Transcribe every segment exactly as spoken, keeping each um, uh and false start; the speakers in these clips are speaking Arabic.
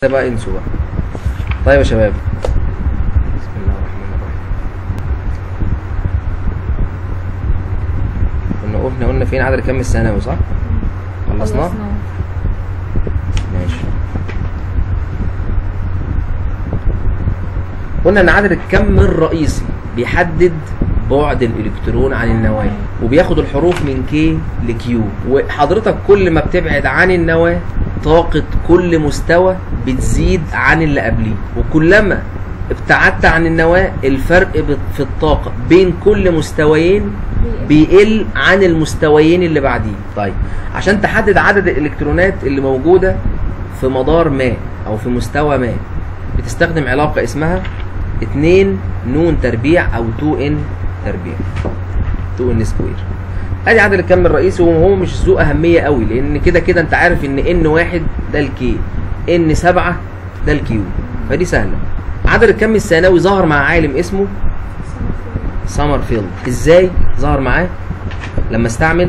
بقى انسوا بقى. طيب يا شباب، بسم الله الرحمن الرحيم. كنا قلنا قلنا فين عدد الكم الثانوي صح؟ خلصناه؟ ماشي. قلنا ان عدد الكم الرئيسي بيحدد بعد الالكترون عن النواه، وبياخد الحروف من كي لكيو، وحضرتك كل ما بتبعد عن النواه طاقة كل مستوى بتزيد عن اللي قبليه، وكلما ابتعدت عن النواة الفرق في الطاقة بين كل مستويين بيقل عن المستويين اللي بعديه. طيب عشان تحدد عدد الالكترونات اللي موجودة في مدار ما او في مستوى ما بتستخدم علاقة اسمها اتنين نون تربيع او تو ان تربيع، تو ان سكوير. ادي عدد الكم الرئيسي، وهو مش ذو اهميه قوي، لان كده كده انت عارف ان ان واحد ده الكي، ان سبعة ده الكيو، فدي سهله. عدد الكم الثانوي ظهر مع عالم اسمه سامرفيلد. ازاي ظهر معاه؟ لما استعمل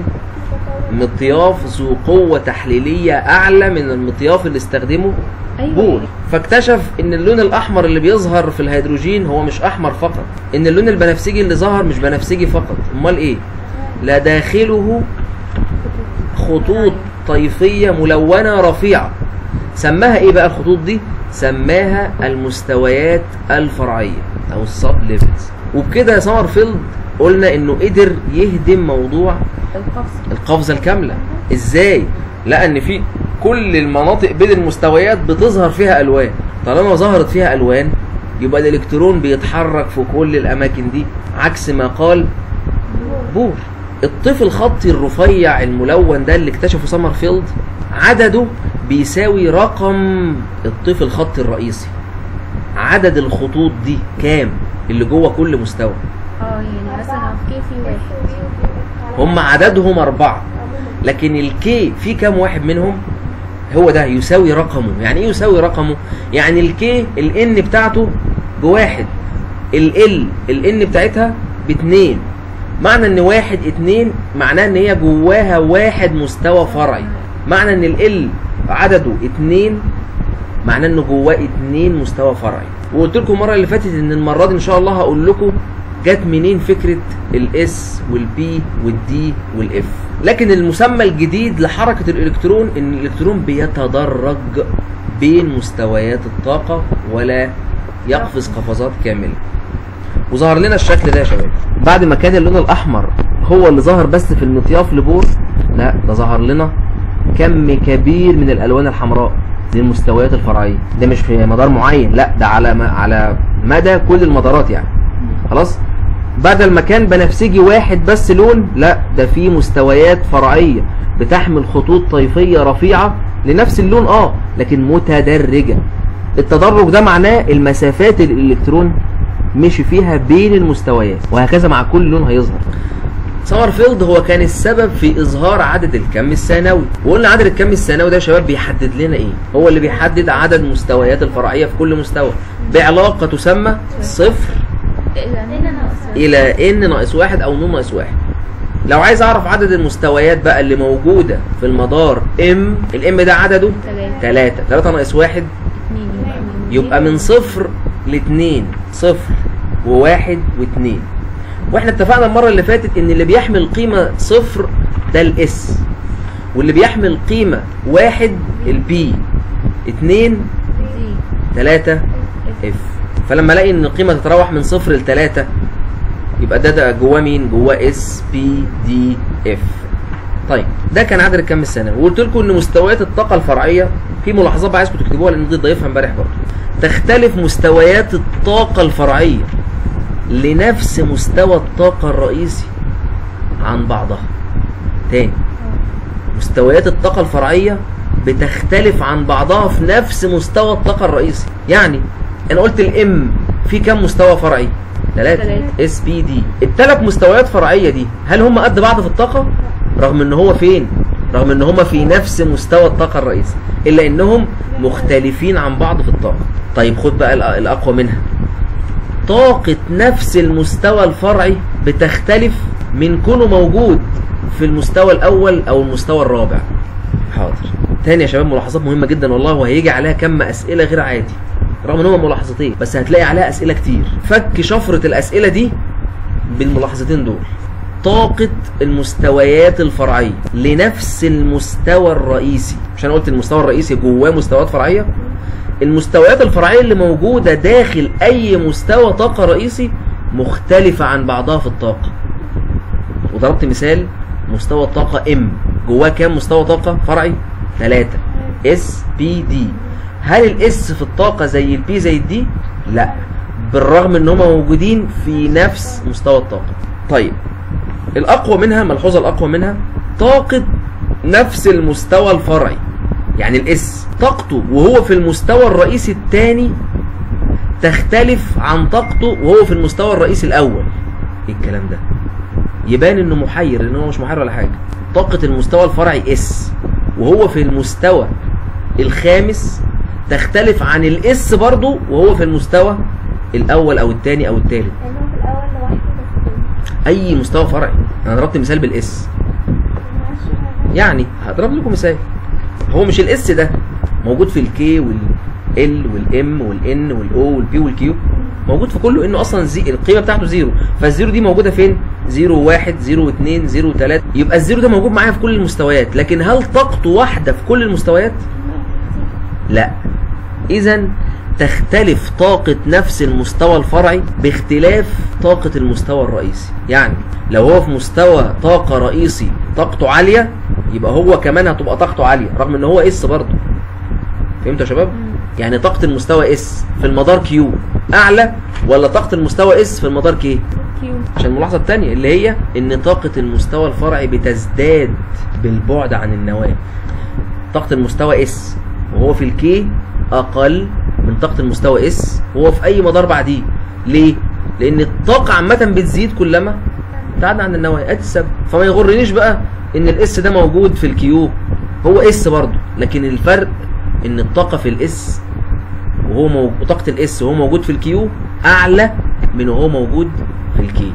مطياف ذو قوه تحليليه اعلى من المطياف اللي استخدمه بور، فاكتشف ان اللون الاحمر اللي بيظهر في الهيدروجين هو مش احمر فقط، ان اللون البنفسجي اللي ظهر مش بنفسجي فقط، امال ايه؟ لا داخله خطوط طيفية ملونة رفيعة. سماها ايه بقى الخطوط دي؟ سماها المستويات الفرعية او السب ليفلز. وبكده سامرفيلد قلنا انه قدر يهدم موضوع القفزة الكاملة. ازاي؟ لقى ان في كل المناطق بين المستويات بتظهر فيها الوان، طالما ظهرت فيها الوان يبقى الالكترون بيتحرك في كل الاماكن دي، عكس ما قال بور. الطيف الخطي الرفيع الملون ده اللي اكتشفه سامرفيلد عدده بيساوي رقم الطيف الخطي الرئيسي. عدد الخطوط دي كام اللي جوه كل مستوى؟ اه يعني مثلا في كي في واحد، هم عددهم أربعة، لكن الكي في كام واحد منهم؟ هو ده يساوي رقمه. يعني ايه يساوي رقمه؟ يعني الكي الان بتاعته بواحد، ال الان بتاعتها باتنين. معنى ان واحد اتنين معناه ان هي جواها واحد مستوى فرعي. معنى ان ال عدده اتنين معناه انه جواه اتنين مستوى فرعي. وقلت لكم المره اللي فاتت ان المره دي ان شاء الله هقول لكم جت منين فكره الاس والبي والدي والاف. لكن المسمى الجديد لحركه الالكترون ان الالكترون بيتدرج بين مستويات الطاقه ولا يقفز قفزات كامله. وظهر لنا الشكل ده يا شباب. بعد ما كان اللون الاحمر هو اللي ظهر بس في المطياف لبور، لا ده ظهر لنا كم كبير من الالوان الحمراء دي المستويات الفرعيه. ده مش في مدار معين، لا ده على على مدى كل المدارات يعني. خلاص؟ بدل ما كان بنفسجي واحد بس لون، لا ده في مستويات فرعيه بتحمل خطوط طيفيه رفيعه لنفس اللون اه لكن متدرجه. التدرج ده معناه المسافات اللي الالكترون مشي فيها بين المستويات، وهكذا مع كل لون هيظهر. سامرفيلد هو كان السبب في اظهار عدد الكم الثانوي. وقلنا عدد الكم الثانوي ده يا شباب بيحدد لنا ايه؟ هو اللي بيحدد عدد المستويات الفرعيه في كل مستوى بعلاقه تسمى صفر الى ان ناقص واحد او نون ناقص واحد. لو عايز اعرف عدد المستويات بقى اللي موجوده في المدار ام، الام ده عدده تلاتة، تلاتة ناقص واحد يبقى من صفر لاتنين، صفر وواحد واتنين. واحنا اتفقنا المره اللي فاتت ان اللي بيحمل قيمه صفر ده الاس، واللي بيحمل قيمه واحد البي، اتنين تلاتة اف. فلما الاقي ان القيمه تتراوح من صفر لتلاتة يبقى ده ده جواه مين؟ جواه اس بي دي اف. طيب ده كان عدد الكم الثانوي. وقلت لكم ان مستويات الطاقه الفرعيه في ملاحظات بقى عايزكم تكتبوها لان دي ضايفها امبارح برضه. تختلف مستويات الطاقه الفرعيه لنفس مستوى الطاقه الرئيسي عن بعضها. تاني، مستويات الطاقه الفرعيه بتختلف عن بعضها في نفس مستوى الطاقه الرئيسي. يعني انا قلت الام في كم مستوى فرعي؟ ثلاثة اس بي دي. الثلاث مستويات فرعيه دي هل هم قد بعض في الطاقه؟ رغم ان هو فين؟ رغم ان هم في نفس مستوى الطاقه الرئيسي، الا انهم مختلفين عن بعض في الطاقه. طيب خد بقى الاقوى منها، طاقه نفس المستوى الفرعي بتختلف من كونه موجود في المستوى الاول او المستوى الرابع. حاضر. تاني يا شباب ملاحظات مهمه جدا والله، وهيجي عليها كم اسئله غير عادي رغم ان هم ملاحظتين بس هتلاقي عليها اسئله كتير. فك شفره الاسئله دي بالملاحظتين دول. طاقة المستويات الفرعية لنفس المستوى الرئيسي، مش انا قلت المستوى الرئيسي جواه مستويات فرعية؟ المستويات الفرعية اللي موجودة داخل اي مستوى طاقة رئيسي مختلفة عن بعضها في الطاقة. وضربت مثال مستوى الطاقة ام جواه كام مستوى طاقة فرعي؟ ثلاثة اس بي دي. هل الاس في الطاقة زي البي زي الدي؟ لا، بالرغم ان هم موجودين في نفس مستوى الطاقة. طيب الأقوى منها، ملحوظة الأقوى منها طاقة نفس المستوى الفرعي، يعني الإس طاقته وهو في المستوى الرئيسي الثاني تختلف عن طاقته وهو في المستوى الرئيسي الأول. إيه الكلام ده؟ يبان إنه محير، لأن هو مش محير ولا حاجة. طاقة المستوى الفرعي إس وهو في المستوى الخامس تختلف عن الإس برضه وهو في المستوى الأول أو الثاني أو الثالث. اي مستوى فرعي. انا ضربت مثال بالاس، يعني هضرب لكم مثال. هو مش الاس ده موجود في الكي والال والام والان والاو والبي والكيو، موجود في كله، انه اصلا زي القيمه بتاعته زيرو. فالزيرو دي موجوده فين؟ زيرو واحد زيرو اتنين زيرو تلاته، يبقى الزيرو ده موجود معايا في كل المستويات. لكن هل طاقته واحده في كل المستويات؟ لا. اذا تختلف طاقة نفس المستوى الفرعي باختلاف طاقة المستوى الرئيسي. يعني لو هو في مستوى طاقة رئيسي طاقته عالية، يبقى هو كمان هتبقى طاقته عالية رغم ان هو اس برضه. فهمتوا يا شباب؟ يعني طاقة المستوى اس في المدار كيو اعلى ولا طاقة المستوى اس في المدار كي؟ كيو. عشان الملاحظة الثانية اللي هي ان طاقة المستوى الفرعي بتزداد بالبعد عن النواة. طاقة المستوى اس وهو في الكي اقل من طاقة المستوى اس وهو في اي مدار بعديه. ليه؟ لان الطاقة عامة بتزيد كلما ابتعد عن النواة. ادي السبب. فما يغرنيش بقى ان الاس ده موجود في الكيو، هو اس برضه، لكن الفرق ان الطاقة في الاس وهو موجود، طاقة الاس وهو موجود في الكيو اعلى من وهو موجود في الكي،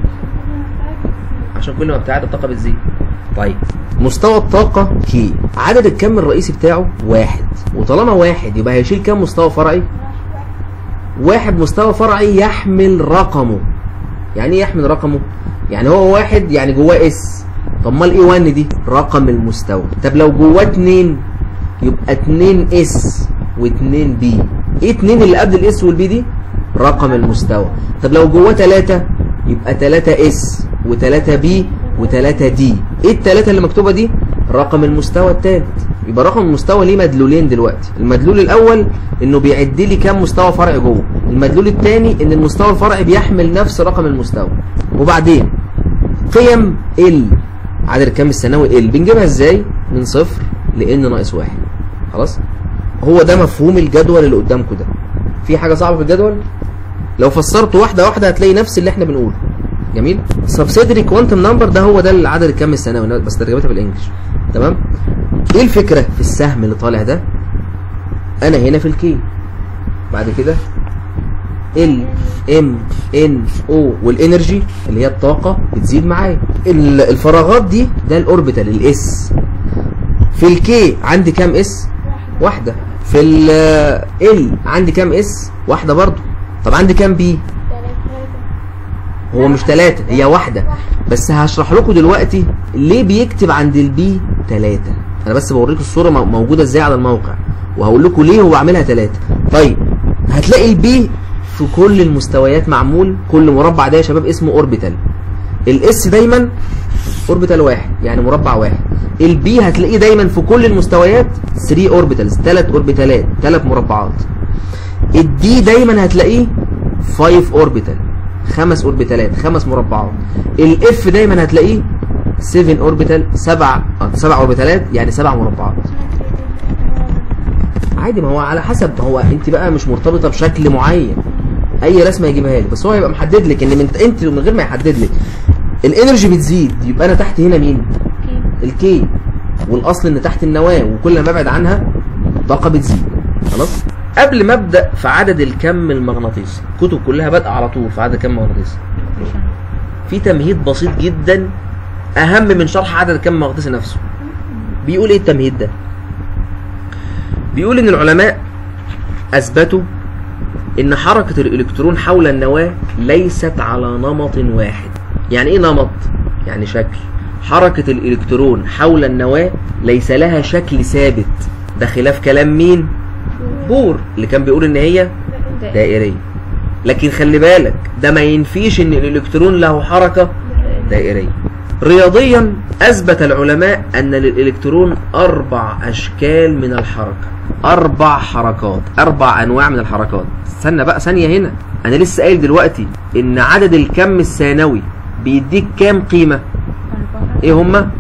عشان كل ما ابتعد الطاقة بتزيد. طيب مستوى الطاقة كي، عدد الكم الرئيسي بتاعه واحد، وطالما واحد يبقى هيشيل كم مستوى فرعي؟ واحد مستوى فرعي يحمل رقمه. يعني ايه يحمل رقمه؟ يعني هو واحد يعني جواه اس. طب امال ايه واحد دي؟ رقم المستوى. طب لو جواه اتنين يبقى اتنين اس واتنين بي. ايه اتنين اللي قبل الاس والبي دي؟ رقم المستوى. طب لو جواه تلاتة يبقى تلاتة اس وتلاتة بي وتلاتة دي. ايه التلاتة اللي مكتوبة دي؟ رقم المستوى التالت. يبقى رقم المستوى ليه مدلولين دلوقتي. المدلول الاول انه بيعد لي كام مستوى فرعي جوه، المدلول الثاني ان المستوى الفرعي بيحمل نفس رقم المستوى. وبعدين قيم ال، عدد الكم الثانوي ال، بنجيبها ازاي؟ من صفر لان ناقص واحد. خلاص؟ هو ده مفهوم الجدول اللي قدامكم ده. في حاجه صعبه في الجدول؟ لو فسرت واحده واحده هتلاقي نفس اللي احنا بنقوله. جميل؟ سبسيدري كوانتم نمبر ده هو ده العدد الكم الثانوي، بس ترجمتها بالانجلش. تمام؟ ايه الفكره في السهم اللي طالع ده؟ انا هنا في الكي، بعد كده ال ام ان او والانرجي اللي هي الطاقه بتزيد معايا. الفراغات دي ده الاوربيتال الاس. في الكي عندي كام اس؟ واحده. في ال عندي كام اس؟ واحده برضو. طب عندي كام بي؟ هو مش ثلاثة، هي واحدة. بس هشرح لكم دلوقتي ليه بيكتب عند البي ثلاثة. أنا بس بوريكم الصورة موجودة ازاي على الموقع، وهقول لكم ليه هو عاملها ثلاثة. طيب هتلاقي البي في كل المستويات معمول، كل مربع ده يا شباب اسمه اوربيتال. الاس دايما اوربيتال واحد، يعني مربع واحد. البي هتلاقيه دايما في كل المستويات ثلاثة اوربيتالز، ثلاث اوربيتالات، ثلاث مربعات. الدي دايما هتلاقيه خمسة اوربيتال، خمس اوربيتالات، خمس مربعات. الاف دايما هتلاقيه سبعة اوربيتال، سبع سبع اوربيتالات، يعني سبع مربعات. عادي، ما هو على حسب، هو انت بقى مش مرتبطه بشكل معين، اي رسمه يجيبها لك، بس هو هيبقى محدد لك ان انت انت من غير ما يحدد لك الانرجي بتزيد، يبقى انا تحت هنا مين؟ الكي. والاصل ان تحت النواه، وكل ما ابعد عنها الطاقه بتزيد. خلاص؟ قبل ما ابدا في عدد الكم المغناطيسي، الكتب كلها بادئه على طول في عدد الكم المغناطيسي. في تمهيد بسيط جدا اهم من شرح عدد الكم المغناطيسي نفسه. بيقول ايه التمهيد ده؟ بيقول ان العلماء اثبتوا ان حركة الالكترون حول النواة ليست على نمط واحد. يعني ايه نمط؟ يعني شكل. حركة الالكترون حول النواة ليس لها شكل ثابت، ده خلاف كلام مين؟ بور اللي كان بيقول ان هي دائرية. لكن خلي بالك ده ما ينفيش ان الالكترون له حركة دائرية. رياضيا اثبت العلماء ان للالكترون اربع اشكال من الحركة، اربع حركات، اربع انواع من الحركات. استنى بقى ثانية هنا، انا لسه قايل دلوقتي ان عدد الكم الثانوي بيديك كام قيمة؟ ايه هما؟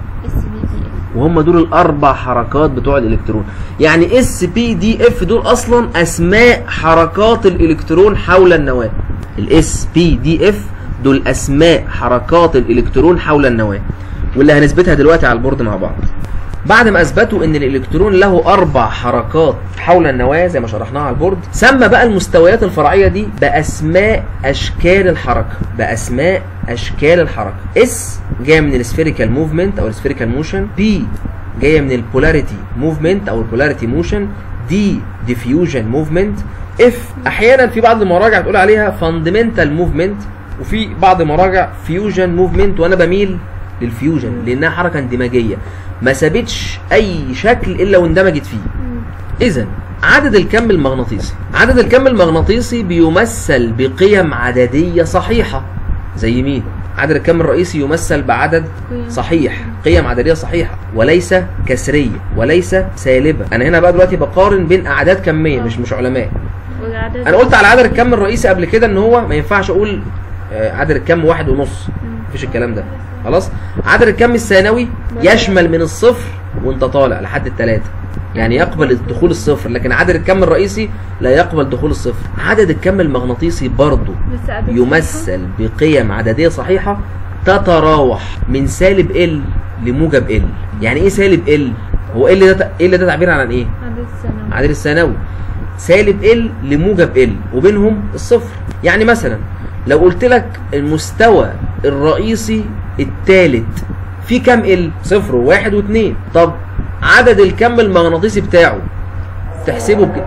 وهم دول الاربع حركات بتوع الالكترون. يعني اس بي دي اف دول اصلا اسماء حركات الالكترون حول النواة. الاس بي دي اف دول اسماء حركات الالكترون حول النواة، واللي هنثبتها دلوقتي على البورد مع بعض. بعد ما اثبتوا ان الالكترون له اربع حركات حول النواة زي ما شرحناها على البورد، سمى بقى المستويات الفرعيه دي باسماء اشكال الحركه، باسماء اشكال الحركه. اس جايه من السفيريكال موفمنت او السفيريكال موشن، بي جايه من البولاريتي موفمنت او البولاريتي موشن، دي ديفيوجن موفمنت، اف احيانا في بعض المراجع تقول عليها فاندمنتال موفمنت، وفي بعض المراجع فيوجن موفمنت، وانا بميل للفيوجن لانها حركه اندماجيه ما سابتش اي شكل الا واندمجت فيه. اذا عدد الكم المغناطيسي، عدد الكم المغناطيسي بيمثل بقيم عدديه صحيحه. زي مين؟ عدد الكم الرئيسي يمثل بعدد صحيح، قيم عدديه صحيحه وليس كسريه وليس سالبه. انا هنا بقى دلوقتي بقارن بين اعداد كميه مش مش علماء. انا قلت على عدد الكم الرئيسي قبل كده ان هو ما ينفعش اقول عدد الكم واحد ونص، مفيش الكلام ده خلاص. عدد الكم الثانوي يشمل من الصفر وانت طالع لحد الثلاثة، يعني يقبل دخول الصفر، لكن عدد الكم الرئيسي لا يقبل دخول الصفر. عدد الكم المغناطيسي برضه يمثل بقيم عددية صحيحة تتراوح من سالب ال لموجب ال. يعني ايه سالب ال؟ هو ال ده ال ده تعبير عن ايه؟ عدد الثانوي. سالب ال لموجب ال وبينهم الصفر. يعني مثلا لو قلت لك المستوى الرئيسي الثالث في كام ال؟ صفر وواحد واثنين. طب عدد الكم المغناطيسي بتاعه تحسبه بكده؟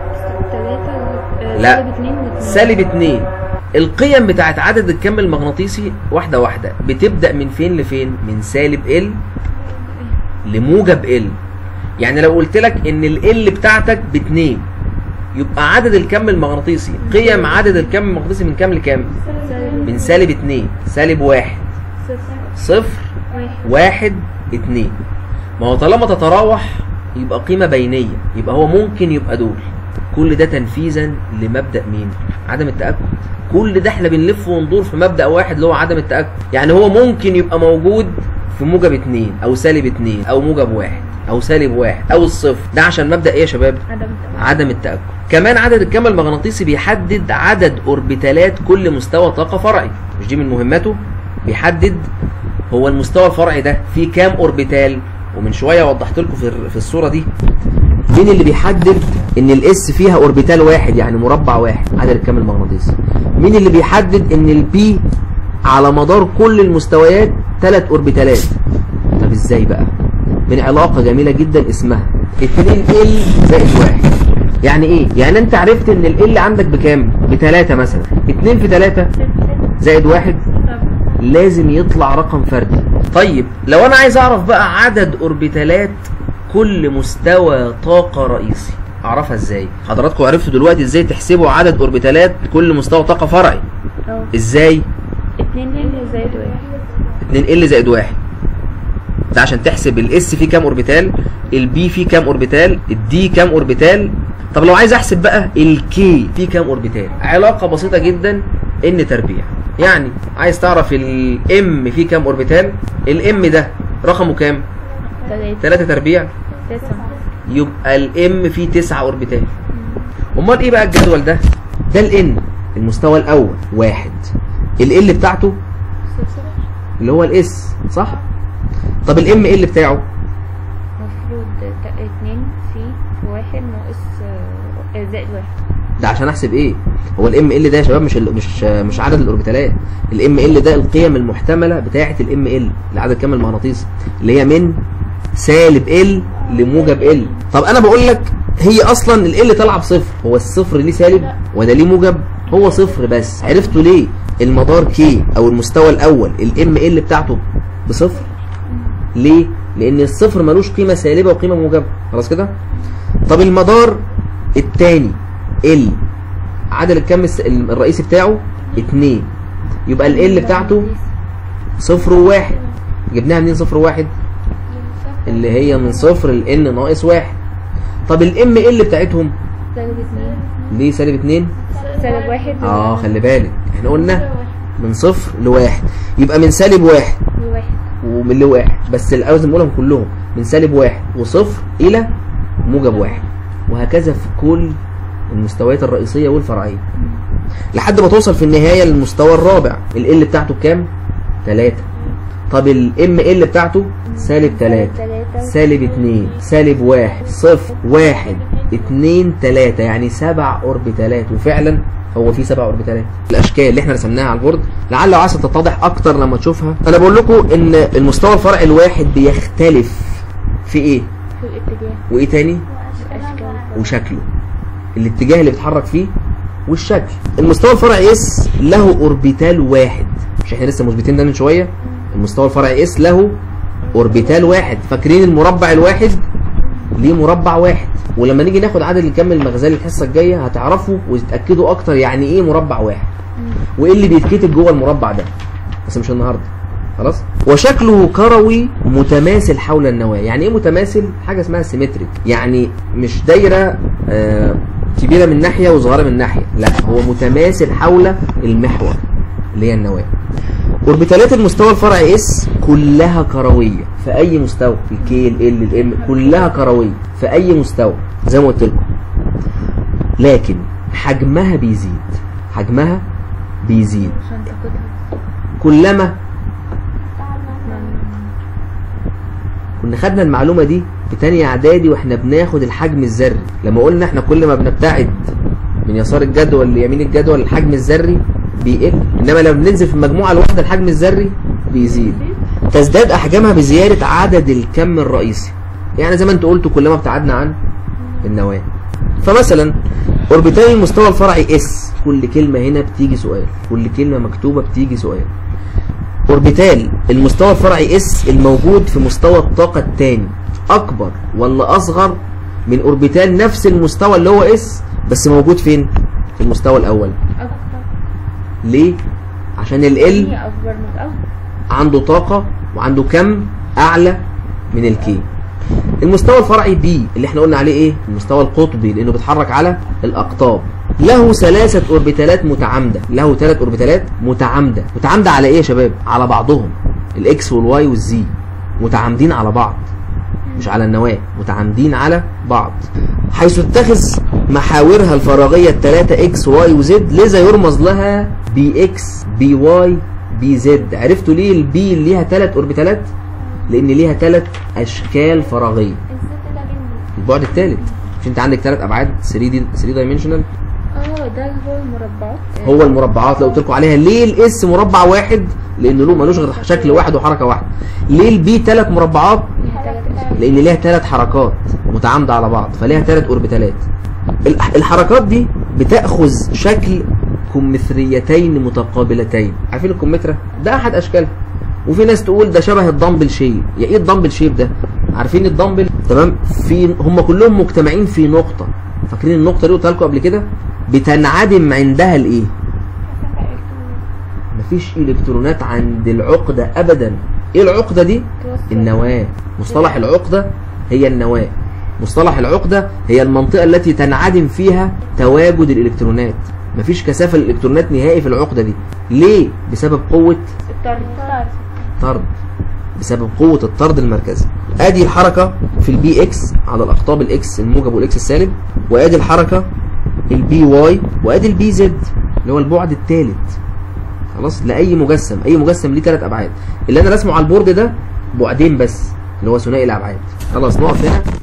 لا، سالب اتنين. القيم بتاعت عدد الكم المغناطيسي واحدة واحدة بتبدأ من فين لفين؟ من سالب ال لموجب ال. يعني لو قلت لك ان ال بتاعتك باتنين يبقى عدد الكم المغناطيسي، قيم عدد الكم المغناطيسي من كام لكام؟ من سالب اتنين، سالب واحد، صفر، واحد، اتنين. ما هو طالما تتراوح يبقى قيمة بينية، يبقى هو ممكن يبقى دول. كل ده تنفيذا لمبدأ مين؟ عدم التأكد. كل ده احنا بنلف وندور في مبدأ واحد اللي هو عدم التأكد. يعني هو ممكن يبقى موجود في موجب اتنين او سالب اتنين او موجب واحد او سالب واحد او الصفر. ده عشان مبدأ ايه يا شباب؟ عدم التأكد. عدم التأكد. كمان عدد الكم المغناطيسي بيحدد عدد اوربيتالات كل مستوى طاقة فرعي. مش دي من مهمته؟ بيحدد هو المستوى الفرعي ده فيه كام اوربيتال. ومن شويه وضحت لكم في في الصوره دي مين اللي بيحدد ان الاس فيها اوربيتال واحد يعني مربع واحد، عدد الكم المغناطيسي. مين اللي بيحدد ان البي على مدار كل المستويات ثلاث اوربيتالات. طب ازاي بقى؟ من علاقه جميله جدا اسمها اتنين ال زائد واحد. يعني ايه؟ يعني انت عرفت ان ال عندك بكام؟ بثلاثة مثلا. اتنين في ثلاثة زائد واحد لازم يطلع رقم فردي. طيب لو انا عايز اعرف بقى عدد اوربيتالات كل مستوى طاقة رئيسي، اعرفها ازاي؟ حضراتكم عرفتوا دلوقتي ازاي تحسبوا عدد اوربيتالات كل مستوى طاقة فرعي. اه ازاي؟ اتنين ال زائد واحد. اتنين ال زائد واحد. ده عشان تحسب الاس فيه كام اوربيتال، البي فيه كام اوربيتال، الدي كام اوربيتال. طب لو عايز احسب بقى الكي فيه كام اوربيتال، علاقة بسيطة جدا، ان تربيع. يعني عايز تعرف الام فيه كام اوربيتال، الام ده رقمه كام؟ تلاتة تربيع، تسعة. يبقى الام فيه تسعة اوربيتال. امال ايه بقى الجدول ده؟ ده الان المستوى الاول واحد، ال بتاعته اللي هو الاس صح؟ طب الام ال بتاعه المفروض اتنين في واحد ناقص زائد واحد. ده عشان احسب ايه؟ هو الام ال ده يا شباب مش مش مش عدد الاوربيتالات. الام ال ده القيم المحتمله بتاعه الام ال، العدد الكم المغناطيسي، اللي هي من سالب ال لموجب ال. طب انا بقول لك هي اصلا ال طالعه بصفر، هو الصفر ليه سالب وده ليه موجب؟ هو صفر بس. عرفتوا ليه المدار كي او المستوى الاول الام ال بتاعته بصفر؟ ليه؟ لان الصفر ملوش قيمه سالبه وقيمه موجبه. خلاص كده؟ طب المدار الثاني ال عدد الكم الرئيسي بتاعه اتنين، يبقى ال ال بتاعته صفر وواحد. جبناها منين صفر وواحد؟ اللي هي من صفر ل ان ناقص واحد. طب الام ال بتاعتهم سالب اتنين. ليه سالب اتنين؟ سالب واحد. اه خلي بالك احنا قلنا من صفر لواحد، يبقى من سالب واحد لواحد ومن لواحد، بس لازم نقولهم كلهم من سالب واحد وصفر الى موجب واحد، وهكذا في كل المستويات الرئيسيه والفرعيه لحد ما توصل في النهايه للمستوى الرابع. ال ال بتاعته بكام؟ تلاتة. طب الام ال بتاعته سالب تلاتة سالب اتنين سالب واحد صفر واحد اتنين تلاتة، يعني سبع اوربيتالات. وفعلا هو في سبع اوربيتالات. الاشكال اللي احنا رسمناها على البورد لعل وعسى تتضح اكتر لما تشوفها. انا بقول لكم ان المستوى الفرعي الواحد بيختلف في ايه؟ في الاتجاه. وايه تاني؟ الاشكال. وشكله، الاتجاه اللي بيتحرك فيه والشكل. المستوى الفرعي اس له اوربيتال واحد، مش احنا لسه مثبتين ده من شويه؟ المستوى الفرعي اس له اوربيتال واحد. فاكرين المربع الواحد ليه مربع واحد؟ ولما نيجي ناخد عدد الكم المغزلي الحصه الجايه هتعرفوا وتتاكدوا اكتر يعني ايه مربع واحد وايه اللي بيتكتب جوه المربع ده، بس مش النهارده. خلاص؟ وشكله كروي متماثل حول النواه. يعني ايه متماثل؟ حاجه اسمها سيمتريك، يعني مش دايره آه كبيره من ناحيه وصغيره من ناحيه، لا هو متماثل حول المحور اللي هي النواه. اوربيتالات المستوى الفرعي اس كلها كرويه في اي مستوى، الكي ال ال الام كلها كرويه في اي مستوى زي ما قلت لكم، لكن حجمها بيزيد. حجمها بيزيد عشان تاخدها كلما كنا خدنا المعلومه دي في تانية اعدادي واحنا بناخد الحجم الذري، لما قلنا احنا كل ما بنبتعد من يسار الجدول ليمين الجدول الحجم الذري بيقل، انما لما بننزل في المجموعه الواحده الحجم الذري بيزيد. تزداد احجامها بزياده عدد الكم الرئيسي، يعني زي ما انتوا قلتوا كلما ابتعدنا عن النواه. فمثلا اوربيتال المستوى الفرعي اس، كل كلمه هنا بتيجي سؤال، كل كلمه مكتوبه بتيجي سؤال. اوربيتال المستوى الفرعي اس الموجود في مستوى الطاقه الثاني اكبر ولا اصغر من اوربيتال نفس المستوى اللي هو اس بس موجود فين؟ في المستوى الاول. اكبر. ليه؟ عشان ال ال اكبر من الاول، عنده طاقه وعنده كم اعلى من الكي. المستوى الفرعي بي اللي احنا قلنا عليه ايه؟ المستوى القطبي لانه بيتحرك على الاقطاب. له ثلاثه اوربيتالات متعامده، له ثلاث اوربيتالات متعامده. متعامده على ايه يا شباب؟ على بعضهم، الاكس والواي والزي متعامدين على بعض، مش على النواه، متعامدين على بعض، حيث تتخذ محاورها الفراغيه الثلاثه اكس واي وزد، لذا يرمز لها بي اكس بي واي بي زد. عرفتوا ليه البي اللي ليها ثلاث اوربيتالات؟ لان ليها ثلاث اشكال فراغيه. البعد الثالث، مش انت عندك ثلاث ابعاد ثري دايمنشنال؟ اه ده اللي هو المربعات. هو المربعات لو قلت لكم عليها. ليه الاس مربع واحد؟ لانه له ملوش غير شكل واحد وحركه واحده. ليه البي ثلاث مربعات؟ لان ليها ثلاث حركات متعامده على بعض، فليها ثلاث اوربيتالات. الحركات دي بتاخذ شكل كمثريتين متقابلتين. عارفين الكمثرى؟ ده احد اشكالها. وفي ناس تقول ده شبه الدمبل شيب. يا ايه الدمبل شيب ده؟ عارفين الدمبل؟ تمام؟ في هم كلهم مجتمعين في نقطه. فاكرين النقطه دي قلتها لكم قبل كده؟ بتنعدم عندها الايه؟ مفيش الكترونات عند العقده ابدا. ايه العقده دي؟ النواه. مصطلح العقده هي النواه. مصطلح العقده هي المنطقه التي تنعدم فيها تواجد الالكترونات. مفيش كثافه للالكترونات نهائي في العقده دي. ليه؟ بسبب قوه الطرد. طرد، بسبب قوه الطرد المركزي. ادي الحركه في البي اكس على الاقطاب الاكس الموجب والاكس السالب، وادي الحركه البي واي، وادي البي زد اللي هو البعد الثالث. خلاص؟ لاي مجسم، اي مجسم ليه ثلاث ابعاد. اللي انا رسمه على البورد ده بعدين بس اللي هو ثنائي الابعاد. خلاص نقف هنا.